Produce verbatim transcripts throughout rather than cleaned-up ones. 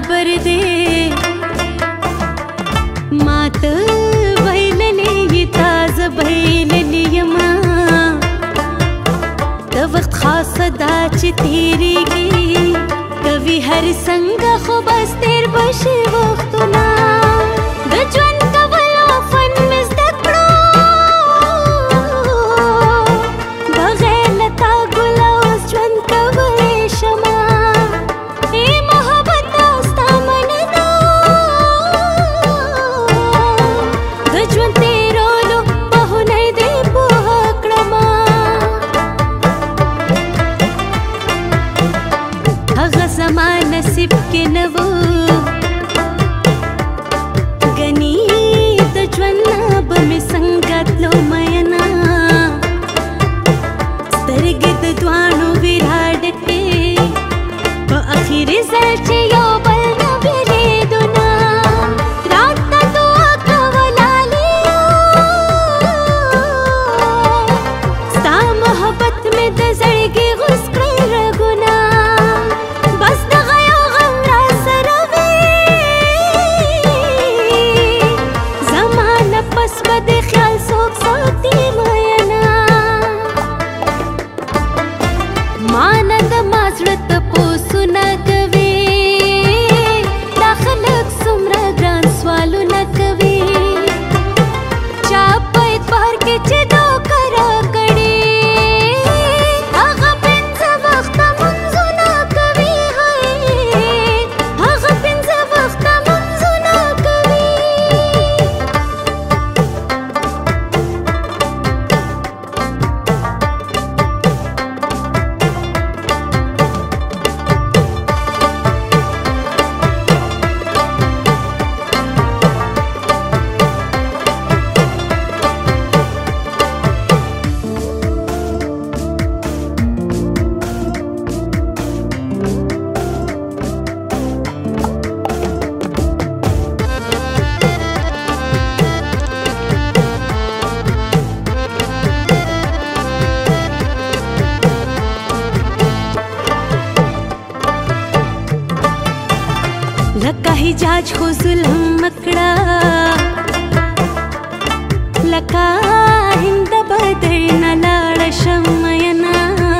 खबर दे मात बैलली ताज बैलली यमा त वक्त खास दाच तेरीगी कवि हर संग खो बस तेर बशी वक्तुना दजवन कवलो फन मिस दकड़ो बगैर लता गुला उसजवन कवले शमा ए मोहब्बत दोस्ता मन दो दजवन तेरो लो बहु नहीं दे पोहकड़मा हग समान नसीब के नवो गनी दजवना बमे संगत लो मयना स्तरगित द्वाणु विराडते प आखिरी जलचे यो बल न बिरे दुना रात का दुआ कवला लियो सा मोहब्बत में दजड़गी गुस्कर रगुना बस न गया गमरा सरवे जमाना पस बदे ख्याल सोख सोती मयना मानद माजरत पोसु न कवे दाखलक सुमरा ग्रान स्वालु न कवे चाप इतबार के चिदो करा कड़े आगा पिंज वक्त मंजू न कवे है आगा पिंज वक्त मंजू न कवे लका हिजाज हो जुल्म मकड़ा लका हिंद बदर न लाड़ शमयना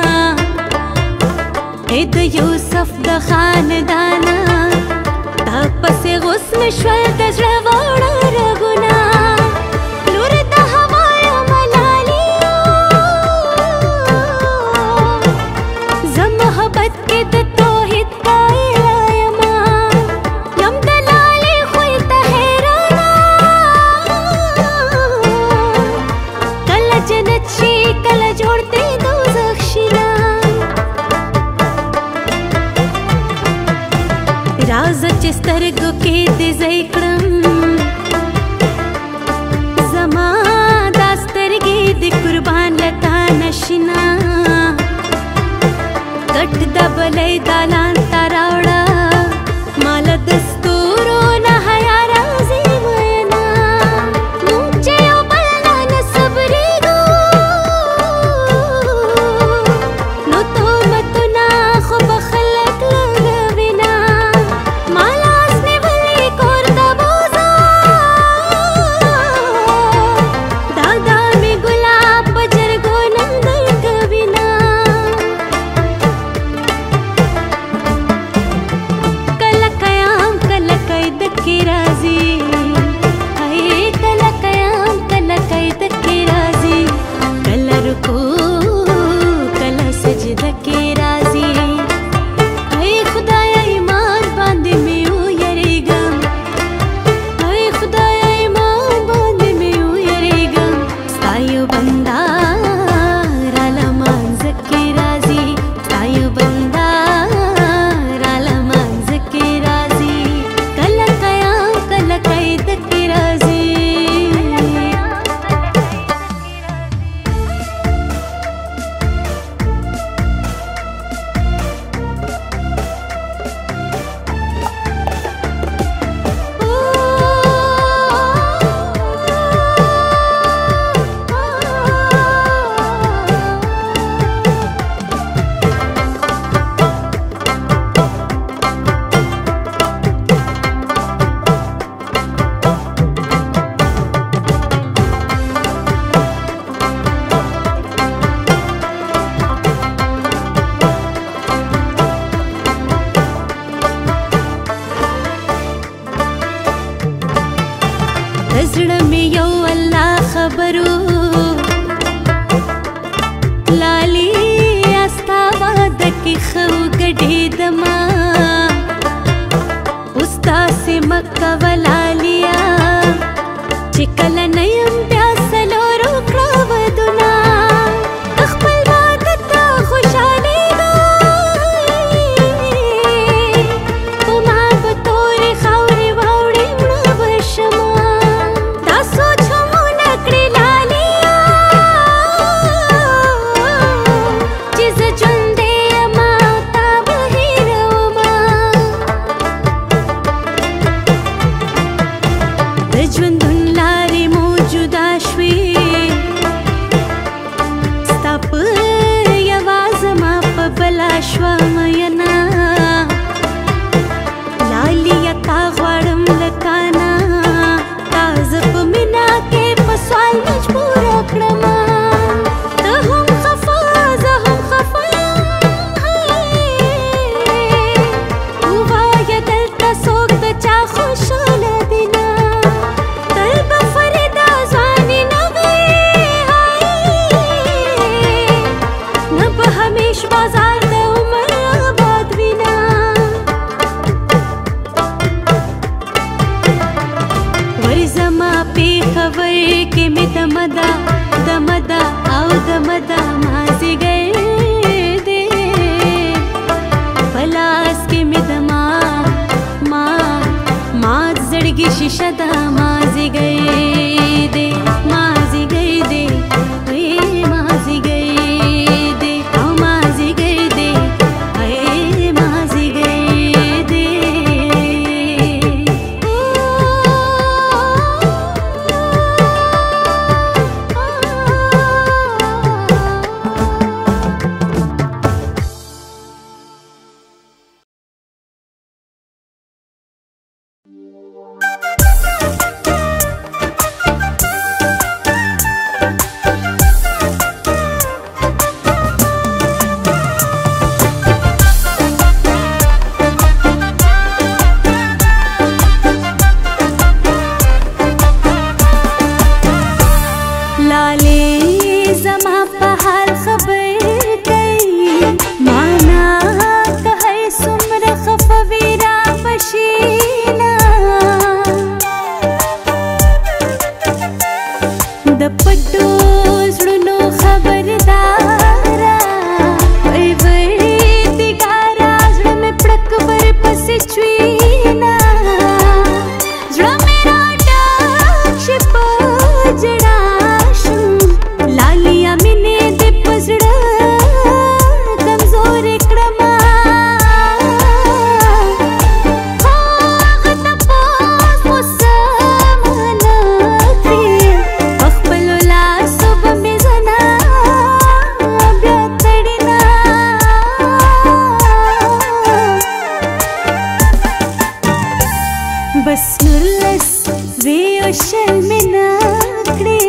एद यूसुफ द खानदाना तापसे गुस्म श्वल दजरवाड़ा रगुना लुर द हवाया मलालियो ज मोहब्बत के द तौहीद का इलायमा यम दलाली खुई तहराना कल जन्नत शी कल जोड़ते दोज़ख शिना राज चिस्तरगो के दिजैकड़म जमा दास्तरगे दि कुर्बान लता नशिना कट दबलै दालान तारावड़ा माला दस्तूरो न हया राजी मयना मुझे ओ बलना न सबरी गो नो तो मतुना खो बखलक लगविना माला असने भले कोर दबोजा दादा में गुलाब बजर गो नंदर कविना ګډې دما استا سي مکه ولالیا چې کله نه یم بیا څلورو کړه ودونه خپل واده ته خوشحالېږه خو ما به تورې خاورې واوړې مړه به شمه دا سوچ هم ونه کړې لالیا چې زه ژوندی یمه تا به هېرومه د ژوندون لارې مو جدا شوې ستا په یوازه ما په بلا شوه مینه لالیا تا غواړم لکه نه تا زه په مینه کې په سوال مجبوره کړمه ته هم خفه زه هم خفه ووایه دلته څوک د چا خوشحاله دي نه تل به فریده ځواني نه وي نه به همیش بازار د عمر آباد وي نه ورځمه پېښور کې مې دمه ده دمه ده او دمه ده مازدیګر دی په لاس کې مې دما ما مات زړګي شیشه ده مازدیګر دی مازدیګر دی وی مازدیګر دی او مازدیګر دی ای مازدیګر دی لالی زما په حال خبر کوي مانا که هر څومره خفه وي را بشینه د پټو زړونو خبرداره وی وردګاره زړه مې پړک ورپسې چوینه زړه مې راډک شي په ژړا لالیا مینې دې په زړه کمزورې کړمه خو هغه تپوس اوسه ونه کړي په خپلو لاسو به مې زنه بیا تړینه بس نورلس وی او شل مې نه کړې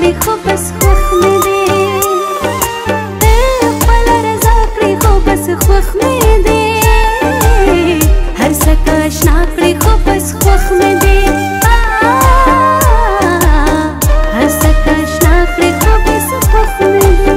کړې خو بس خوښ مې دی خپله رضا کړې خو بس خوښ مې دی هر څه که اشنا کړې خو بس خوښ مې دی هر څه که اشنا کړې خو بس خوښ مې دی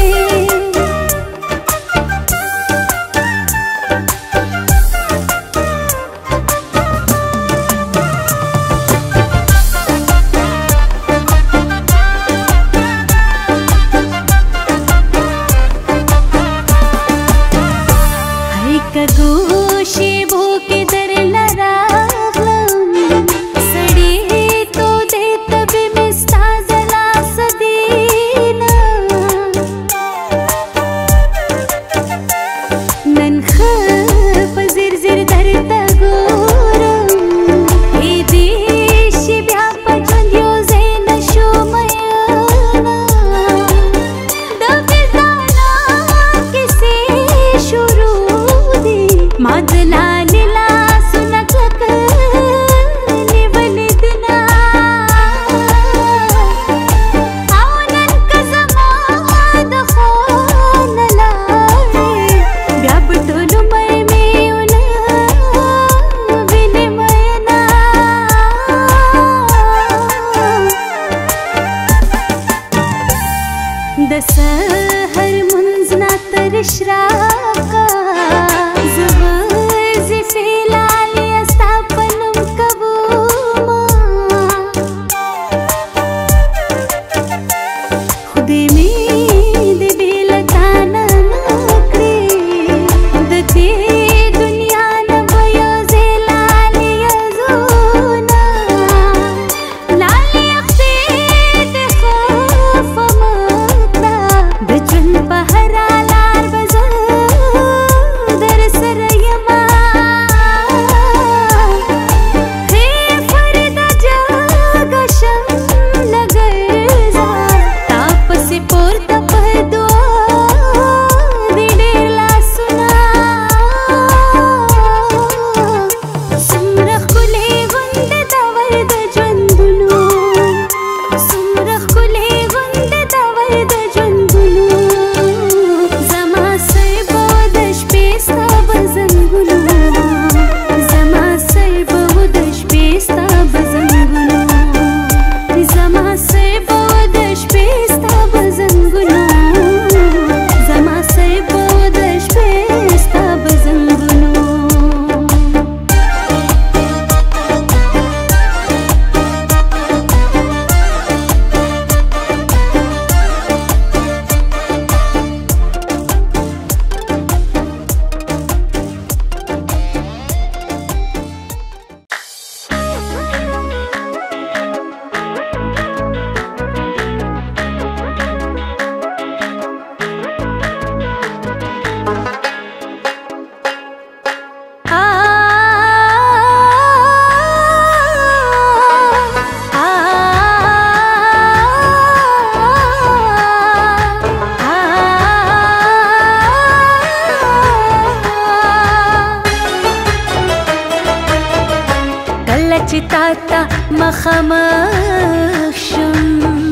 مخامخ شم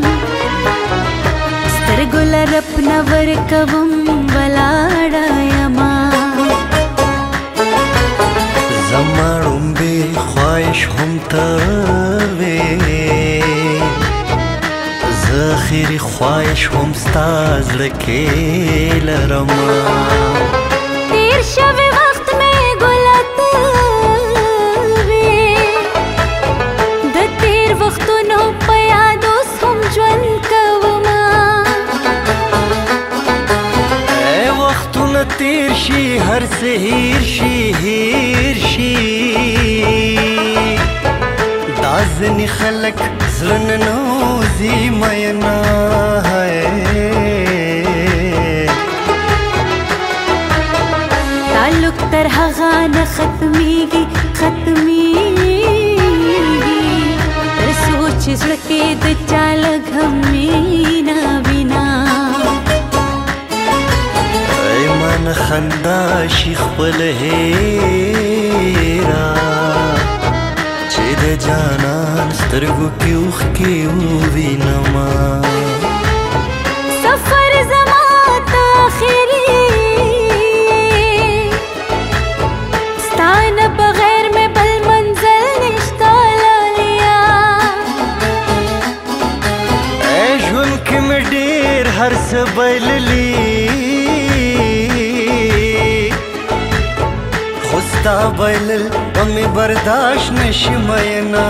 سترګو لرپ نه ورکوم ولاړه یما زما ړومبې خواهش هم ته وې زه اخري خواهش هم ستا زړه کې لرمه تېر شوی وخت مې ګله ته وختونو په یاد اوس هم ژوند کومه ای وختونه تیر شي هر څه هیر شي هیر شي دا ځینې خلک زړه ننوځي مینا تعلق تر هغه نه ختمیږي ختمیږي چې زړه کې د چا لږ هم مینه وینا ای من خندا شي خپل هیرا چې د د جانان سترګو کې اوښکې ووینما سفر زما تاخیری ستانه بغیر میں بل منزل نشتا لالیا اے ژوند کې مې ډېر هر څه بایللي خو ستا بایلل به مې برداشت نشي مینا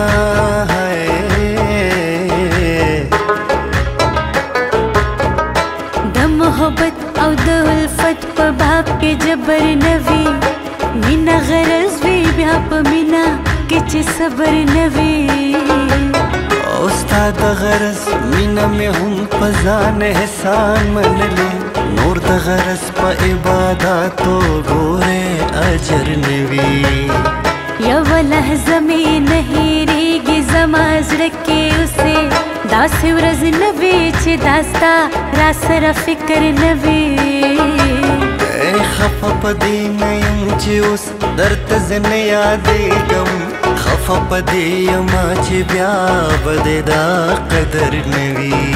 محبت او د الفت په باب کې جبر نوي مینا غرض وی بیا په مینا کې چې صبر نوي او ستا د غرض مینا مې هم په ځان احسان منلې نور د غرض په عباداتو ګورې اجر نوي یو لحظه مې نه هېرېږي زما زړه کې اوسې داسې ورځ نه وي چې دا ستا را سره فکر نه وي ای خفه په دې نه یم چې اوس درته زه نه یادېږم خفه په دې یمه چې بیا به دې دا قدر نه وي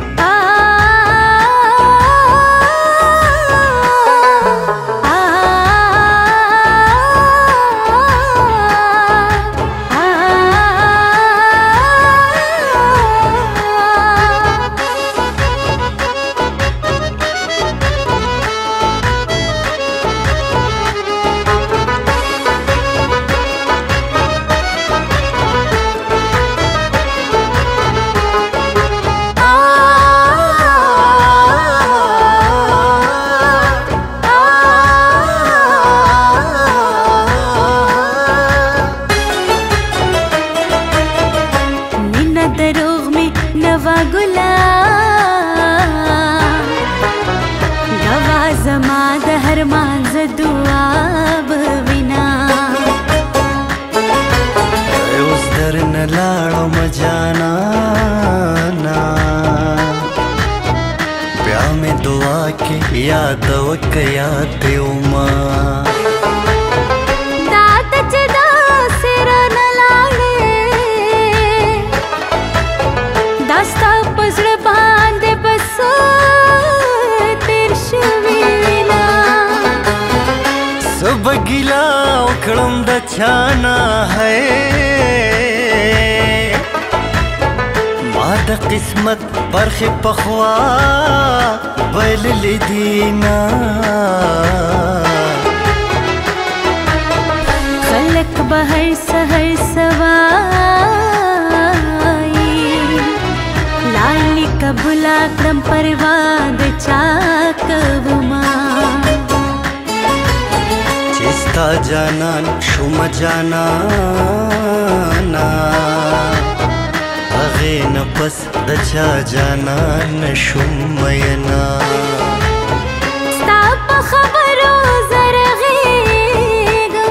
یاد وکه یاد وما دا ته چې داسې رانه لاړې دا ستا په زړه باندې به څه تېر شوي وینا څه به ګیله وکړم د چا نه ہے ما د قسمت برخې پخوا بایللې دینا خلک به هر سحر سوایي لالي قبوله کړم پروا د چا کوما چې ستا جانان شوم جانانا هغې نه پس د چا جانان نشوم مینا ستا په خبرو زه رغېږم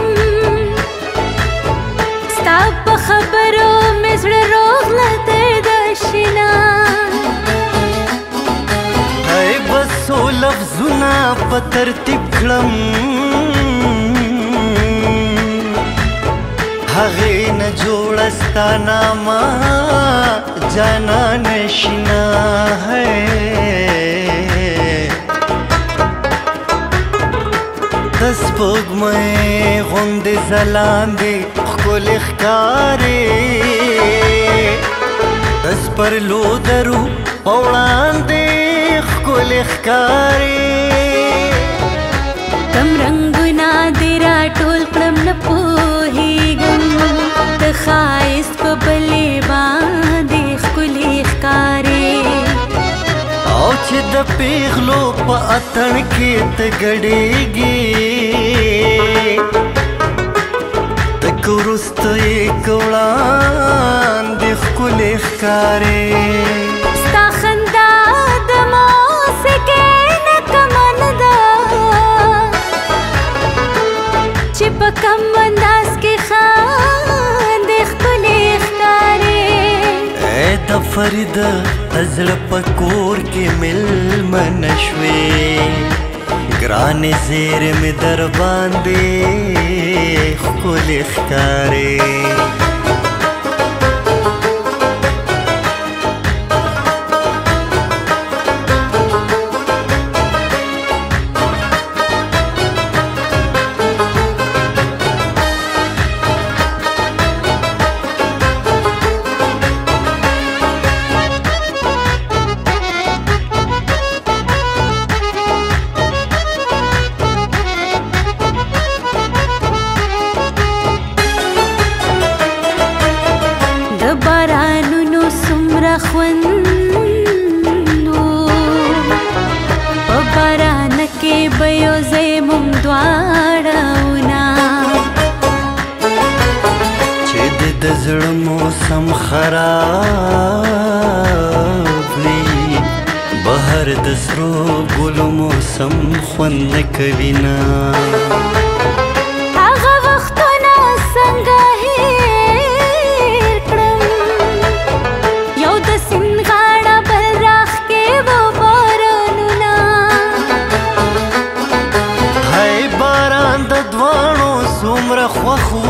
ستا په خبرو مې زړه روغ له درده شنا ای بس څو لفظونه په ترتیب کړم هغې نه جوړه ستا نامه جانان شنا ہے د سپوږمۍ غوندې ځلاندې ښکلې ښکارې د سپرلو درو په وړاندې ښکلې ښکارې کم رنګونه دې راټول کړم نه پوهېږم د ښایست په بلې باندې ښکلې ښکارې او چې د پیغلو په اتڼ کې ته ګډېږي تک وروسته یې که وړاندې ښکلې ښکارې ستا خندا د موسیقۍ نه کمه نه ده چې په کم انداز کې خاندې ښکلې ښکارې ای د فریده د زړه په کور کې مېلمنه شوې ګرانې زیرې مې در باندې ښکلې ښکارې خراب وي بهر د سرو ګلو موسم خوند نه کوي نه هغه وختونه څنګه هېر کړم یو د سیند غاړه بل راخ کې و بارانونه هی باران د دواړو څومره خوښ و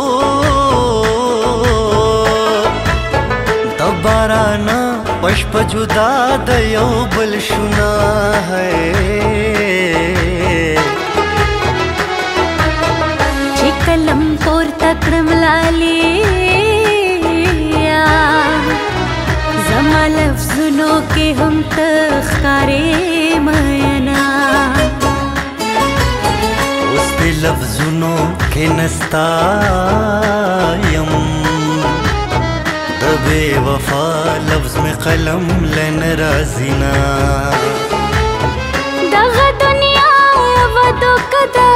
د بارانه پشپ جدا د یو بل شونه ہے چې قلم پورته کړم لالیا زما لفظونو کې هم ته ښکارې مینا اوس دې لفظونو کې نستا یم د بې وفا لفظ میں قلم لن رازینا دغه دنیا یوه دوکه ده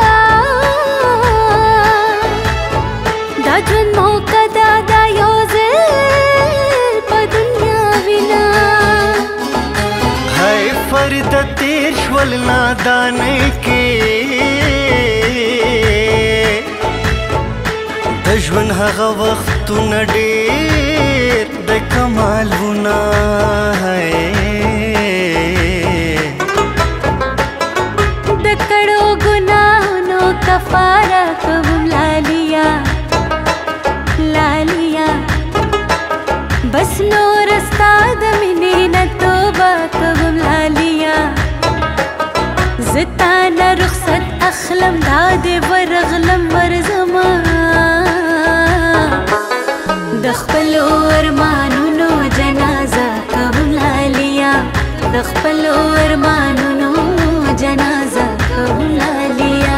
دا ژوند موقع ده دا یو ځل په دنیا وینا ہے فرید تیر شول نادانۍ کې د ژوند هغه وختونه ډېر د کمالونه ہے د کړو ګناهونو کفاره کوم لالیا لالیا بس نور ستا د مینې نه توبه کوم لالیا زه تا نه رخصت اخلم دا دې ورغلم ورځمه د خپلو ارمانونو جنازه کوم لالیا د خپلو ارمانونو جنازه کوم لالیا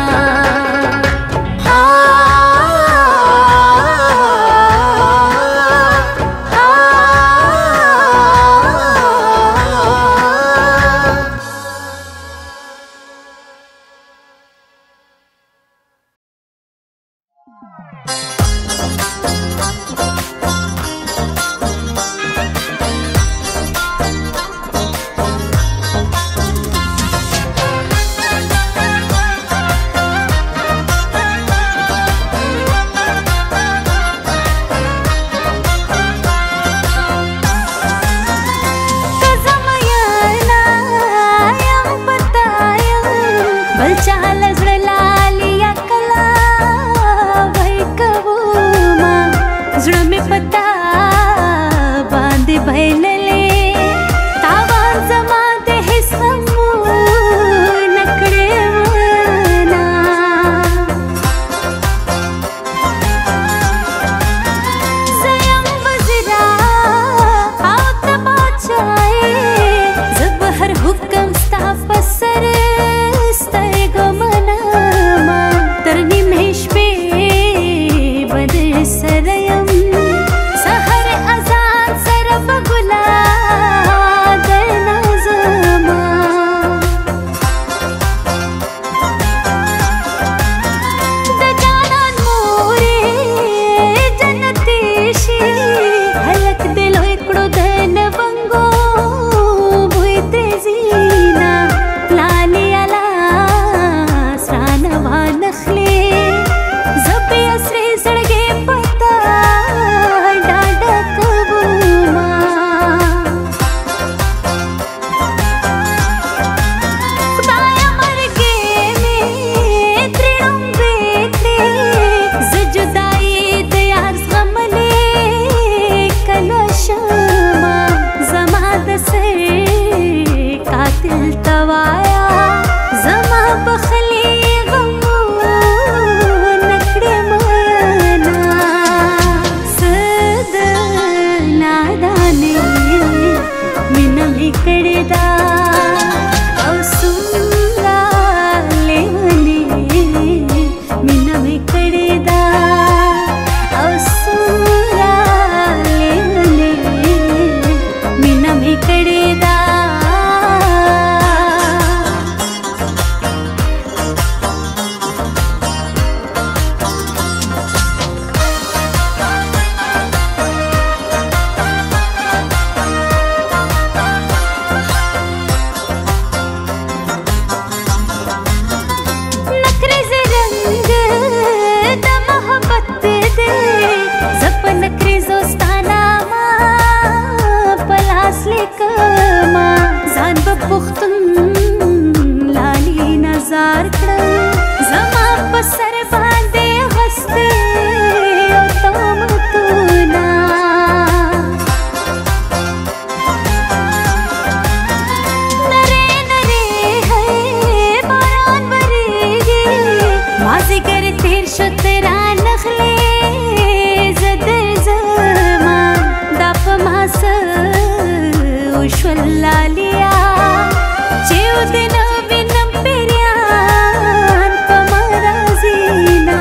شو تیرا نخلی زدر زمان دا پا ماسا وشو لالیا چیو دینا بینم پیریان پا مرازینا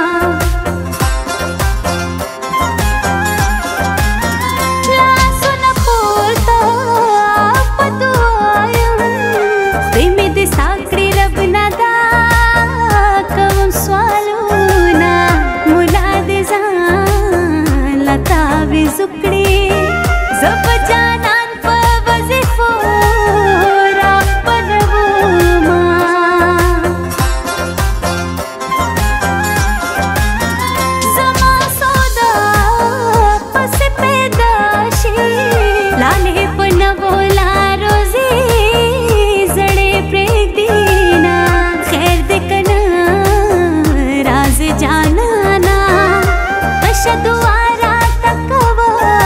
لاسونا پورتا پا دعایم خدای می دی ساکڑی رب ندا کوم سوالونا مولا دی زان لتا وی زکڑی زب جانان پا وزیفو را پروما زما سودا پس پیداشی لالے پنو لاروزی زڑے پریگ دینا خیر دکنا راز جانانا تشدوارا تکوا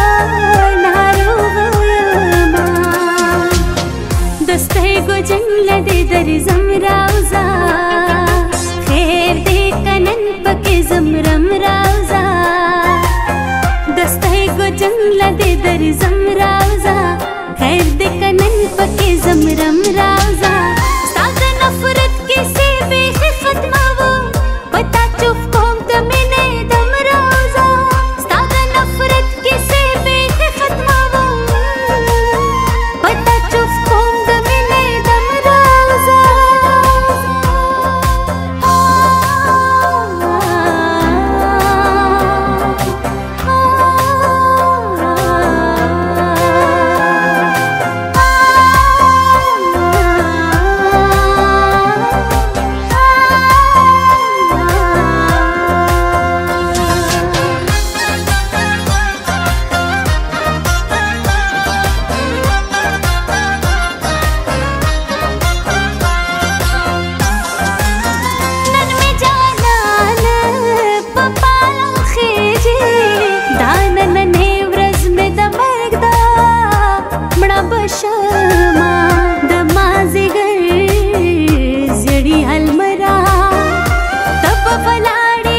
ناروغما دستے گو جنگل دے در زمراوزا خیر دے کنن پکے زمرم راوزا دستے گو جنگل دے در زمراوزا خیر دے کنن پکے زمرم راوزا ساز نفرت کسی بیخی ختمہ وہ پتا چوف کوم تمینے دم راوزا ساز نفرت کسی بیخی ختمہ وہ پتا چوف کوم تمینے دم راوزا نن می جانان پپالا خیجی دانن نیورز می د مرگ دا مړه بشما د مازیګر زړی المرا تب فلاړې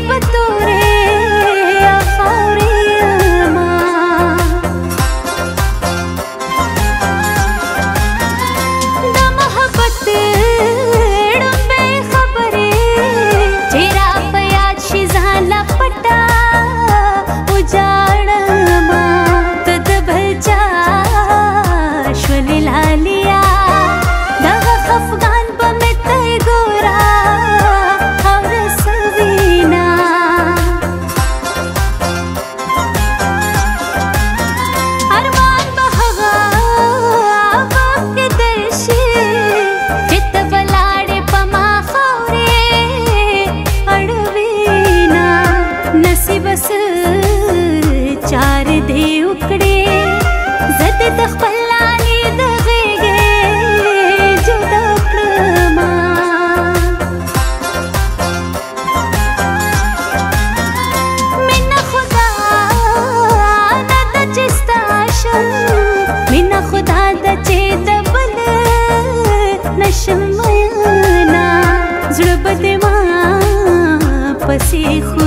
زپتورې خاورې ما د محبت ډمبې خبرې چیرې په یاد شي ځان لا پټا وجاړما ته د بچا شولې لالیا دغه خفغان په مې ته ګورا خاوره سوینا ارمان به هغه وخت درشي چې ته ولاړې په ما خاورې اړوینا نصیب س چار دی وکړې زه دې د خپل لالي د غېږې جدا کړما مینا خدا نه ده چې ستا شم مینا خدا ده چې د بل نشم مینا زړه به دې ما پسې خو